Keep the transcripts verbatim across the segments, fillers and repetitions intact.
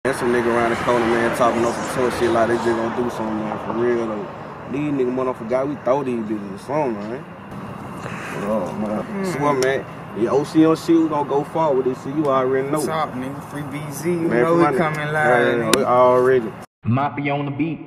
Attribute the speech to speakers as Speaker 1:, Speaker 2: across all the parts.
Speaker 1: There's some nigga around the corner, man, talking on some sort shit like they just gonna do something, man, for real though. These niggas motherfuckers forgot we throw these bitches or something, man. Oh, man. Mm. Swear, man. The O C on shit, we gonna go far with this shit. You already know.
Speaker 2: What's up, nigga? Free B Z. You
Speaker 1: man,
Speaker 2: know we
Speaker 1: money.
Speaker 2: coming live,
Speaker 1: yeah, nigga. Already.
Speaker 3: Moppy on the beat.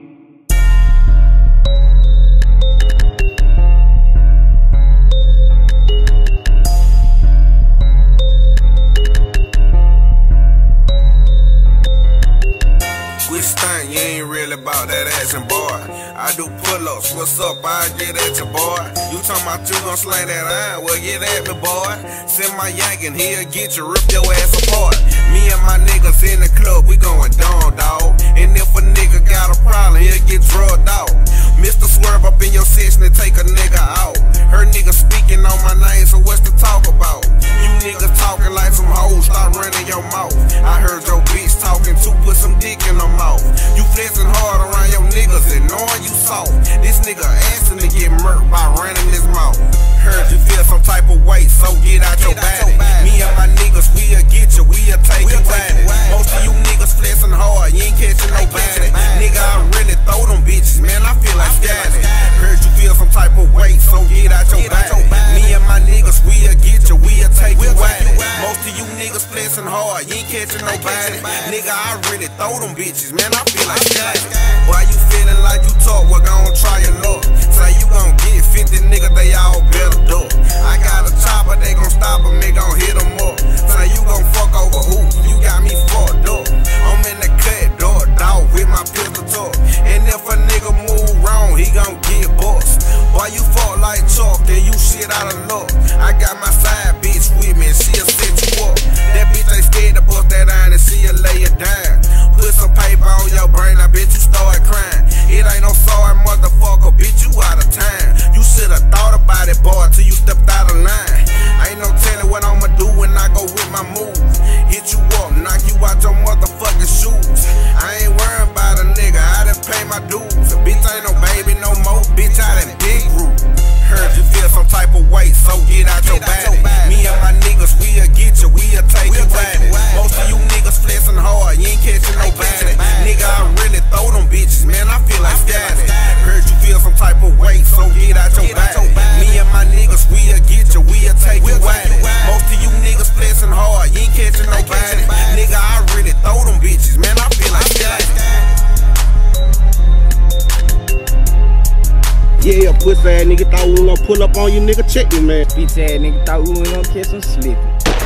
Speaker 4: Quit stunt, you ain't really about that action, boy. I do pull-ups, what's up, I get at you, boy. You talking about you gon' slang that iron, well get at me, boy. Send my yankin', he'll get you, rip your ass apart. Me and my niggas in the club, we going down, dawg. And if a nigga got a problem, he'll get drugged out. Mister Swerve up in your section and take a nigga out. Her nigga speaking on my name, so what's to talk about? You niggas talking like some hoes, stop running your mouth. I heard your bitch talking too, put some dick in her mouth. You flexing hard around your niggas and knowing you soft. This nigga asking to get murked by running his mouth. Heard you feel some type of weight, so get out your body. Me and my niggas, we'll get you, we'll take you body. Most of you niggas flexing hard, you ain't catching nobody. Nigga, I really throw them bitches, man, I feel like Scotty. Heard you feel some type of weight, so get out your body. Me and my niggas, we'll get you, we'll take you body. Most of you niggas flexing hard, you ain't catching nobody. Nigga, I really throw them bitches, man, I feel like Scotty. Why you feeling like you talk, we're gon' try your luck. Say you gon' get fifty niggas, they all better duck. I got a chopper, they gon' stop them, they gon' hit them up. Say you gon' fuck over who? You got me fucked up. I'm in the cut, dog, dog, with my pistol talk. And if a nigga move wrong, he gon' get bust. Why you fuck like chalk, and you shit out of luck? I got my side bitch with me, and she'll set you up. That bitch ain't scared to bust that iron and she'll lay it down. Put some paper on your brain, I bet you start crying. It ain't no sorry motherfucker, bitch, you out of time. You should've thought about it, boy, till you stepped out of line. Ain't no telling what I'ma do when I go with my moves. Hit you up, knock you out your motherfucking shoes. I ain't worried about a nigga, I done pay my dues. A bitch ain't no baby no more, bitch, I done big group. Heard you feel some type of weight, so get out your body. Me and my niggas, we'll get you, we'll take you body. Most of you niggas flexing hard, you ain't catching nobody. Nigga, I really throw them bitches, man, I feel like Scotty. Heard you feel some type of weight, so get out your body. Me and my niggas, we'll get you, we'll take you body. Most of you niggas flexing hard, you ain't catching nobody. Nigga, I really throw them bitches, man, I feel like Scotty.
Speaker 1: Yeah, pussy ass nigga thought we was gonna pull up on you, nigga. Check me, man.
Speaker 2: Bitch ass nigga thought we was gonna catch some slipping.